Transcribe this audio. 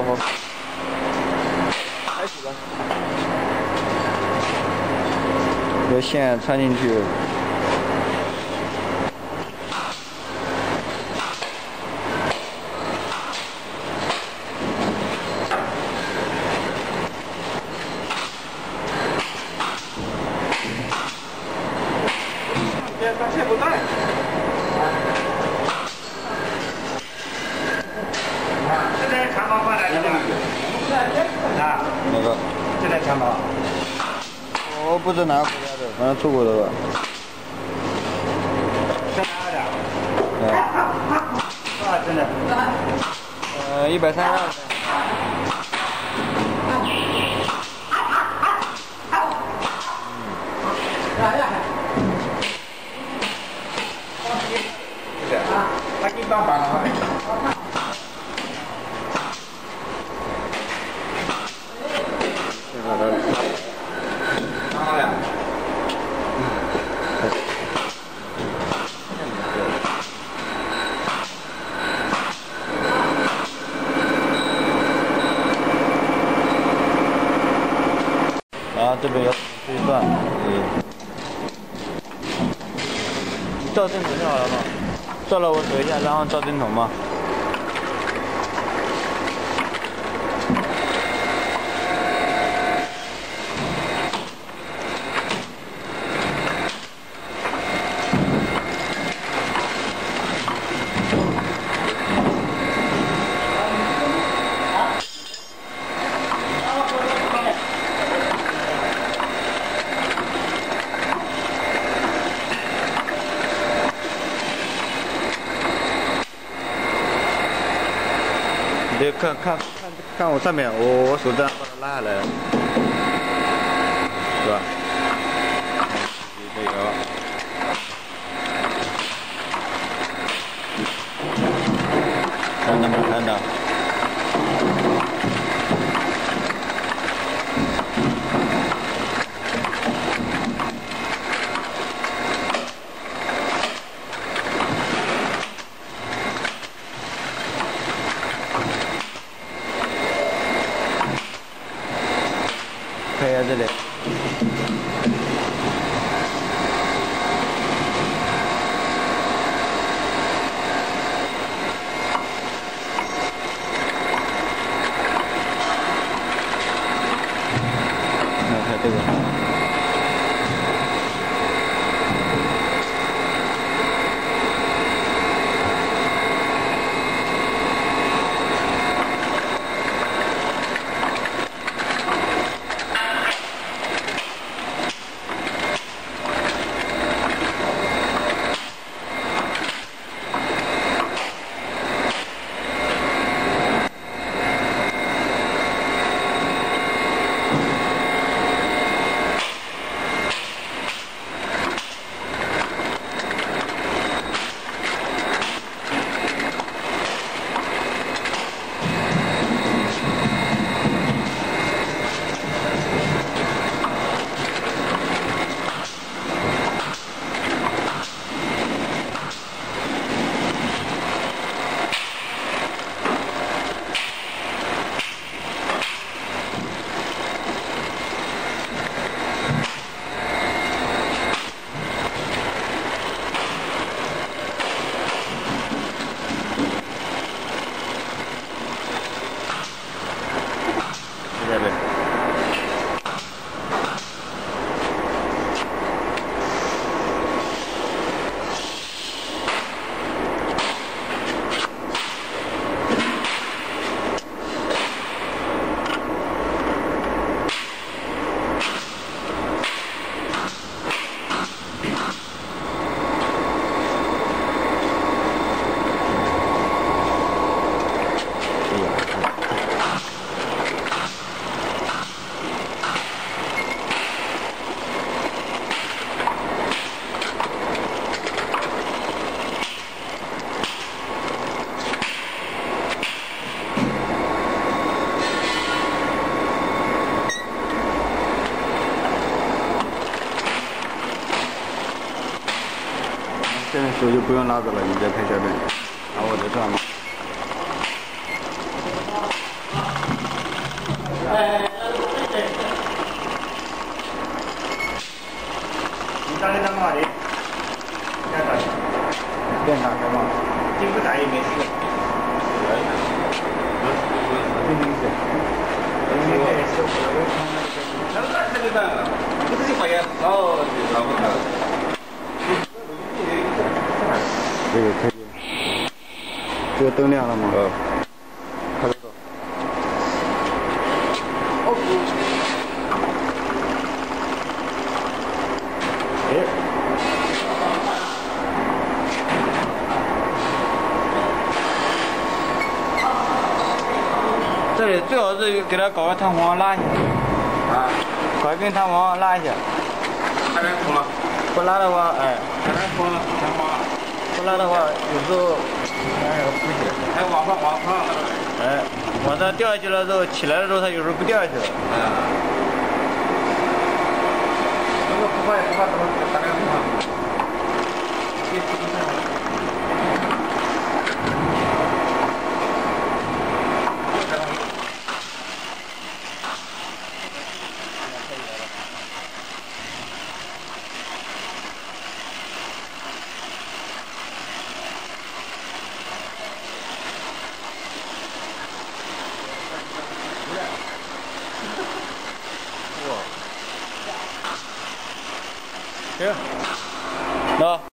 我开始吧。这个线穿进去。 把线不带。这台长毛换来的吗？啊， 那个。 这台长毛。 我不知哪个国家的，反正中国的吧。 在哪的？多少斤的 ？132。 他给帮帮了。好呀。 然后这边要推断，照正头就好了嘛。 照了我手一下，然后照针筒嘛。你看我上面，我手这样把它拉下来了，是吧？这个，看到没看到？看一下这里。看这个。这边。现在手就不用拉着了，你再拍下面，然后我再转嘛。 什么？ 这个大也没事。 这个开机，这个灯亮了吗？开得到。这里最好是给它搞个弹簧拉一下。啊。搞一根弹簧拉一下。 还能通了？ 不拉的话，哎。 还能通了？弹簧。 不拉的话，有时候哎不行。 还往上了。 哎，往上掉下去了之后，起来的时候它有时候不掉下去了。 那个不怕，大概不怕。 行，那。